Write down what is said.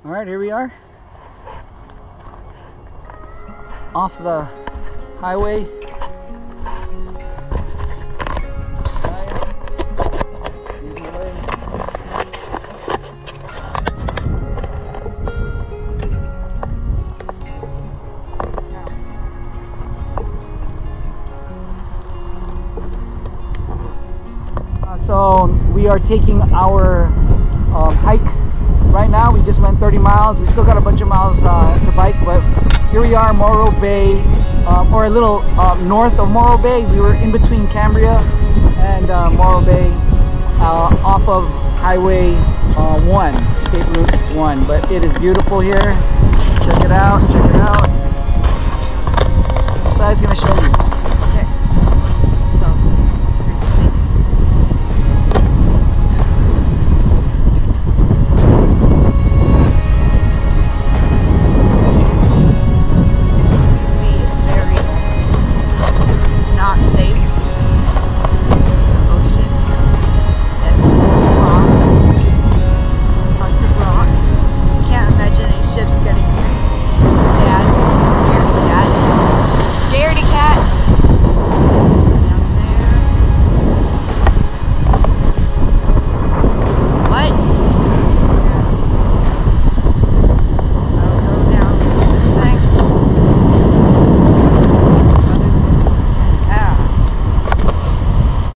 All right, here we are off the highway. So we are taking our hike right now. We just went 30 miles. We still got a bunch of miles to bike, but here we are, Morro Bay, or a little north of Morro Bay. We were in between Cambria and Morro Bay, off of Highway 1, State Route 1. But it is beautiful here. Check it out, check it out. Josiah's gonna show you.